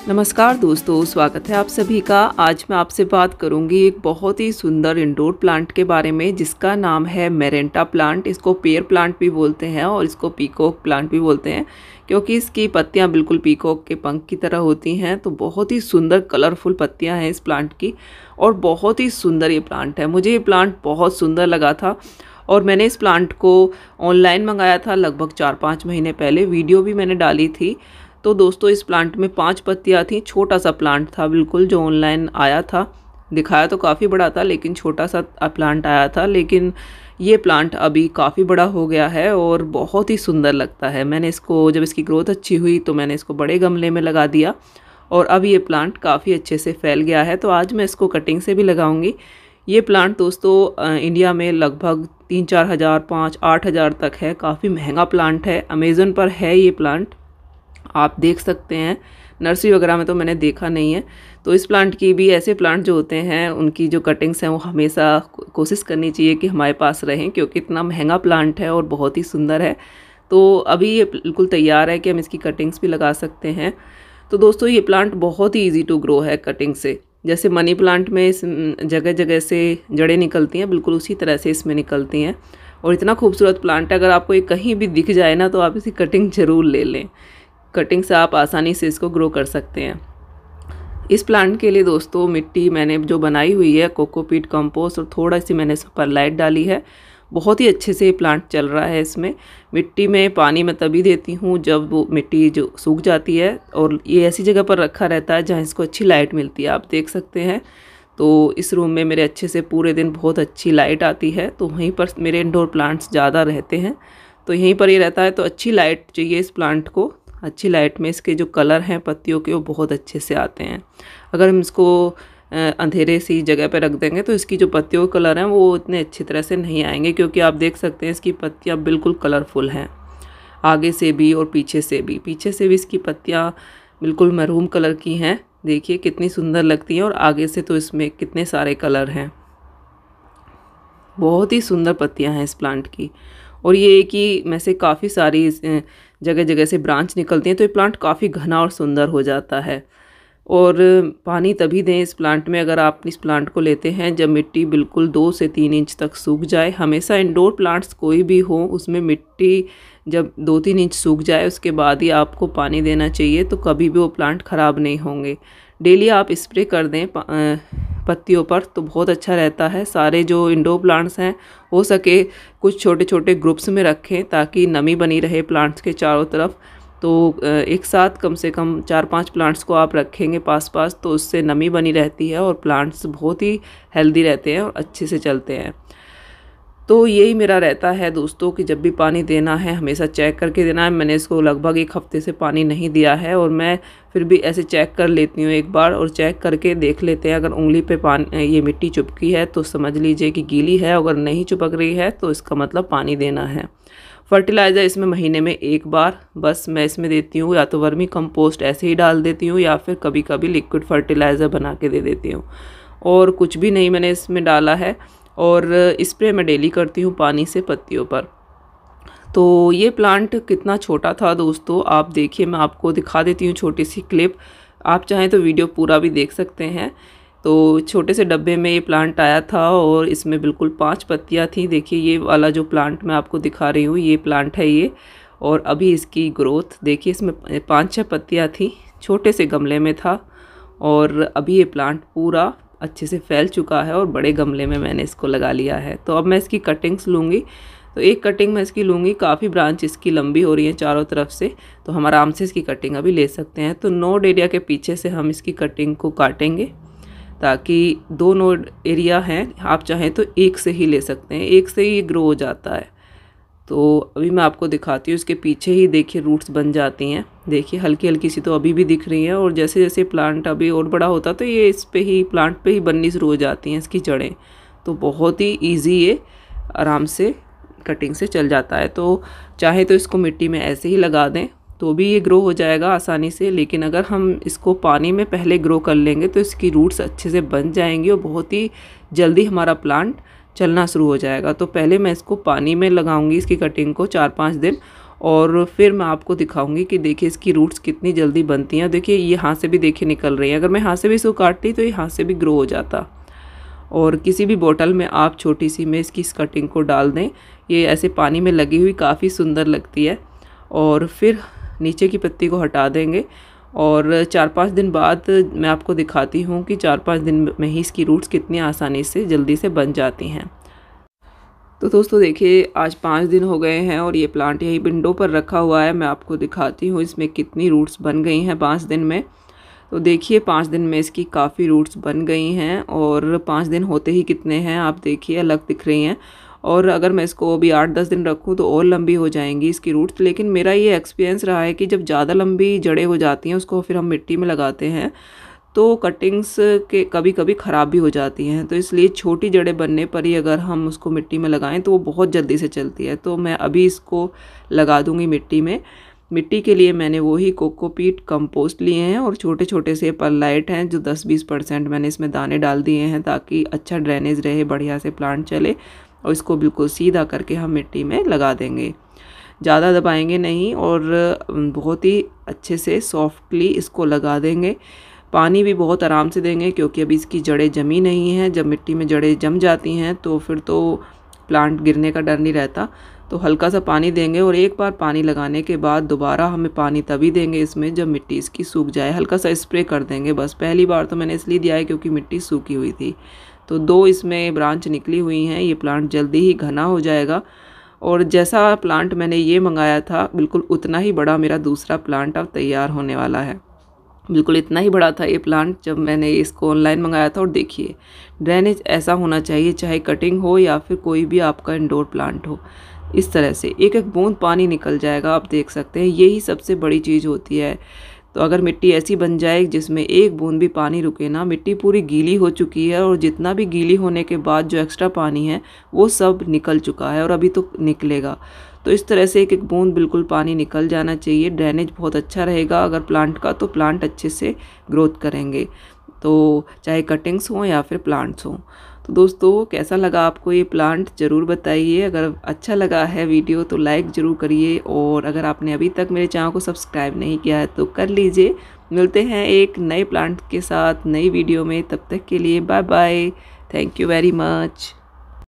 नमस्कार दोस्तों, स्वागत है आप सभी का। आज मैं आपसे बात करूंगी एक बहुत ही सुंदर इंडोर प्लांट के बारे में जिसका नाम है मेरेंटा प्लांट। इसको पेयर प्लांट भी बोलते हैं और इसको पीकॉक प्लांट भी बोलते हैं क्योंकि इसकी पत्तियां बिल्कुल पीकॉक के पंख की तरह होती हैं। तो बहुत ही सुंदर कलरफुल पत्तियां हैं इस प्लांट की और बहुत ही सुंदर ये प्लांट है। मुझे ये प्लांट बहुत सुंदर लगा था और मैंने इस प्लांट को ऑनलाइन मंगाया था लगभग 4-5 महीने पहले। वीडियो भी मैंने डाली थी। तो दोस्तों इस प्लांट में 5 पत्तियां थी। छोटा सा प्लांट था बिल्कुल, जो ऑनलाइन आया था। दिखाया तो काफ़ी बड़ा था लेकिन छोटा सा प्लांट आया था। लेकिन ये प्लांट अभी काफ़ी बड़ा हो गया है और बहुत ही सुंदर लगता है। मैंने इसको, जब इसकी ग्रोथ अच्छी हुई तो मैंने इसको बड़े गमले में लगा दिया और अब ये प्लांट काफ़ी अच्छे से फैल गया है। तो आज मैं इसको कटिंग से भी लगाऊंगी। ये प्लांट दोस्तों इंडिया में लगभग 3-4 हज़ार, 5-8 हज़ार तक है। काफ़ी महंगा प्लांट है। अमेज़न पर है ये प्लांट, आप देख सकते हैं। नर्सरी वगैरह में तो मैंने देखा नहीं है। तो इस प्लांट की भी, ऐसे प्लांट जो होते हैं उनकी जो कटिंग्स हैं वो हमेशा कोशिश करनी चाहिए कि हमारे पास रहें, क्योंकि इतना महंगा प्लांट है और बहुत ही सुंदर है। तो अभी ये बिल्कुल तैयार है कि हम इसकी कटिंग्स भी लगा सकते हैं। तो दोस्तों ये प्लांट बहुत ही ईजी टू ग्रो है कटिंग से। जैसे मनी प्लांट में जगह जगह से जड़ें निकलती हैं, बिल्कुल उसी तरह से इसमें निकलती हैं और इतना खूबसूरत प्लांट है। अगर आपको ये कहीं भी दिख जाए ना तो आप इसकी कटिंग ज़रूर ले लें। कटिंग से आप आसानी से इसको ग्रो कर सकते हैं। इस प्लांट के लिए दोस्तों मिट्टी मैंने जो बनाई हुई है कोकोपीट कंपोस्ट और थोड़ा सी मैंने इस पर परलाइट डाली है। बहुत ही अच्छे से ये प्लांट चल रहा है। इसमें मिट्टी में पानी मैं तभी देती हूँ जब वो मिट्टी जो सूख जाती है और ये ऐसी जगह पर रखा रहता है जहाँ इसको अच्छी लाइट मिलती है। आप देख सकते हैं। तो इस रूम में मेरे अच्छे से पूरे दिन बहुत अच्छी लाइट आती है, तो वहीं पर मेरे इंडोर प्लांट्स ज़्यादा रहते हैं। तो यहीं पर ये रहता है। तो अच्छी लाइट चाहिए इस प्लांट को। अच्छी लाइट में इसके जो कलर हैं पत्तियों के वो बहुत अच्छे से आते हैं। अगर हम इसको अंधेरे सी जगह पर रख देंगे तो इसकी जो पत्तियों के कलर हैं वो इतने अच्छी तरह से नहीं आएंगे, क्योंकि आप देख सकते हैं इसकी पत्तियां बिल्कुल कलरफुल हैं, आगे से भी और पीछे से भी। पीछे से भी इसकी पत्तियां बिल्कुल महरूम कलर की हैं। देखिए कितनी सुंदर लगती हैं और आगे से तो इसमें कितने सारे कलर हैं। बहुत ही सुंदर पत्तियां हैं इस प्लांट की। और ये एक ही में से काफ़ी सारी जगह जगह से ब्रांच निकलती हैं, तो ये प्लांट काफ़ी घना और सुंदर हो जाता है। और पानी तभी दें इस प्लांट में अगर आप इस प्लांट को लेते हैं जब मिट्टी बिल्कुल 2 से 3 इंच तक सूख जाए। हमेशा इंडोर प्लांट्स कोई भी हो उसमें मिट्टी जब 2-3 इंच सूख जाए उसके बाद ही आपको पानी देना चाहिए, तो कभी भी वो प्लांट ख़राब नहीं होंगे। डेली आप स्प्रे कर दें पत्तियों पर तो बहुत अच्छा रहता है। सारे जो इंडोर प्लांट्स हैं हो सके कुछ छोटे छोटे ग्रुप्स में रखें ताकि नमी बनी रहे प्लांट्स के चारों तरफ। तो एक साथ कम से कम 4-5 प्लांट्स को आप रखेंगे पास पास, तो उससे नमी बनी रहती है और प्लांट्स बहुत ही हेल्दी रहते हैं और अच्छे से चलते हैं। तो यही मेरा रहता है दोस्तों कि जब भी पानी देना है हमेशा चेक करके देना है। मैंने इसको लगभग 1 हफ्ते से पानी नहीं दिया है और मैं फिर भी ऐसे चेक कर लेती हूँ एक बार, और चेक करके देख लेते हैं। अगर उंगली पे पानी ये मिट्टी चिपकी है तो समझ लीजिए कि गीली है, अगर नहीं चिपक रही है तो इसका मतलब पानी देना है। फर्टिलाइज़र इसमें महीने में 1 बार बस मैं इसमें देती हूँ, या तो वर्मी कंपोस्ट ऐसे ही डाल देती हूँ या फिर कभी कभी लिक्विड फर्टिलाइज़र बना के दे देती हूँ। और कुछ भी नहीं मैंने इसमें डाला है। और स्प्रे मैं डेली करती हूँ पानी से पत्तियों पर। तो ये प्लांट कितना छोटा था दोस्तों, आप देखिए। मैं आपको दिखा देती हूँ छोटी सी क्लिप। आप चाहें तो वीडियो पूरा भी देख सकते हैं। तो छोटे से डब्बे में ये प्लांट आया था और इसमें बिल्कुल 5 पत्तियाँ थी। देखिए ये वाला जो प्लांट मैं आपको दिखा रही हूँ ये प्लांट है ये। और अभी इसकी ग्रोथ देखिए, इसमें 5-6 पत्तियाँ थी, छोटे से गमले में था और अभी ये प्लांट पूरा अच्छे से फैल चुका है और बड़े गमले में मैंने इसको लगा लिया है। तो अब मैं इसकी कटिंग्स लूँगी। तो एक कटिंग मैं इसकी लूँगी। काफ़ी ब्रांच इसकी लंबी हो रही है चारों तरफ से, तो हम आराम से इसकी कटिंग अभी ले सकते हैं। तो नोड एरिया के पीछे से हम इसकी कटिंग को काटेंगे ताकि 2 नोड एरिया हैं, आप चाहें तो एक से ही ले सकते हैं, एक से ही ग्रो हो जाता है। तो अभी मैं आपको दिखाती हूँ। इसके पीछे ही देखिए रूट्स बन जाती हैं। देखिए हल्की हल्की सी तो अभी भी दिख रही हैं और जैसे जैसे प्लांट अभी और बड़ा होता तो ये इस पे ही, प्लांट पे ही बननी शुरू हो जाती हैं इसकी जड़ें। तो बहुत ही इजी ये आराम से कटिंग से चल जाता है। तो चाहे तो इसको मिट्टी में ऐसे ही लगा दें तो भी ये ग्रो हो जाएगा आसानी से। लेकिन अगर हम इसको पानी में पहले ग्रो कर लेंगे तो इसकी रूट्स अच्छे से बन जाएंगी और बहुत ही जल्दी हमारा प्लांट चलना शुरू हो जाएगा। तो पहले मैं इसको पानी में लगाऊंगी इसकी कटिंग को 4-5 दिन, और फिर मैं आपको दिखाऊंगी कि देखिए इसकी रूट्स कितनी जल्दी बनती हैं। देखिए ये हाथ से भी देखिए निकल रही है, अगर मैं हाथ से भी इसको काटती तो ये हाथ से भी ग्रो हो जाता। और किसी भी बोतल में आप छोटी सी में इसकी कटिंग को डाल दें, ये ऐसे पानी में लगी हुई काफ़ी सुंदर लगती है। और फिर नीचे की पत्ती को हटा देंगे और 4-5 दिन बाद मैं आपको दिखाती हूँ कि 4-5 दिन में ही इसकी रूट्स कितनी आसानी से जल्दी से बन जाती हैं। तो दोस्तों देखिए आज 5 दिन हो गए हैं और ये प्लांट यही विंडो पर रखा हुआ है। मैं आपको दिखाती हूँ इसमें कितनी रूट्स बन गई हैं 5 दिन में। तो देखिए 5 दिन में इसकी काफ़ी रूट्स बन गई हैं और 5 दिन होते ही कितने हैं आप देखिए, अलग दिख रही हैं। और अगर मैं इसको अभी 8-10 दिन रखूँ तो और लंबी हो जाएंगी इसकी रूट्स। लेकिन मेरा ये एक्सपीरियंस रहा है कि जब ज़्यादा लंबी जड़ें हो जाती हैं उसको फिर हम मिट्टी में लगाते हैं तो कटिंग्स के कभी कभी ख़राब भी हो जाती हैं। तो इसलिए छोटी जड़ें बनने पर ही अगर हम उसको मिट्टी में लगाएं तो वो बहुत जल्दी से चलती है। तो मैं अभी इसको लगा दूँगी मिट्टी में। मिट्टी के लिए मैंने वही कोकोपीट कंपोस्ट लिए हैं और छोटे छोटे से परलाइट हैं जो 10-20% मैंने इसमें दाने डाल दिए हैं ताकि अच्छा ड्रेनेज रहे, बढ़िया से प्लांट चले। और इसको बिल्कुल सीधा करके हम मिट्टी में लगा देंगे, ज़्यादा दबाएंगे नहीं और बहुत ही अच्छे से सॉफ्टली इसको लगा देंगे। पानी भी बहुत आराम से देंगे क्योंकि अभी इसकी जड़ें जमी नहीं हैं। जब मिट्टी में जड़ें जम जाती हैं तो फिर तो प्लांट गिरने का डर नहीं रहता। तो हल्का सा पानी देंगे और एक बार पानी लगाने के बाद दोबारा हमें पानी तभी देंगे इसमें जब मिट्टी इसकी सूख जाए। हल्का सा स्प्रे कर देंगे बस। पहली बार तो मैंने इसलिए दिया है क्योंकि मिट्टी सूखी हुई थी। तो 2 इसमें ब्रांच निकली हुई हैं। ये प्लांट जल्दी ही घना हो जाएगा और जैसा प्लांट मैंने ये मंगाया था बिल्कुल उतना ही बड़ा मेरा दूसरा प्लांट अब तैयार होने वाला है। बिल्कुल इतना ही बड़ा था ये प्लांट जब मैंने इसको ऑनलाइन मंगाया था। और देखिए ड्रेनेज ऐसा होना चाहिए, चाहे कटिंग हो या फिर कोई भी आपका इंडोर प्लांट हो, इस तरह से एक एक बूंद पानी निकल जाएगा। आप देख सकते हैं यही सबसे बड़ी चीज़ होती है। तो अगर मिट्टी ऐसी बन जाए जिसमें एक बूंद भी पानी रुके ना, मिट्टी पूरी गीली हो चुकी है और जितना भी गीली होने के बाद जो एक्स्ट्रा पानी है वो सब निकल चुका है और अभी तो निकलेगा। तो इस तरह से एक एक बूंद बिल्कुल पानी निकल जाना चाहिए। ड्रेनेज बहुत अच्छा रहेगा अगर प्लांट का, तो प्लांट अच्छे से ग्रोथ करेंगे, तो चाहे कटिंग्स हों या फिर प्लांट्स हों। तो दोस्तों कैसा लगा आपको ये प्लांट ज़रूर बताइए। अगर अच्छा लगा है वीडियो तो लाइक ज़रूर करिए और अगर आपने अभी तक मेरे चैनल को सब्सक्राइब नहीं किया है तो कर लीजिए। मिलते हैं एक नए प्लांट के साथ नई वीडियो में, तब तक के लिए bye bye. Thank you very much.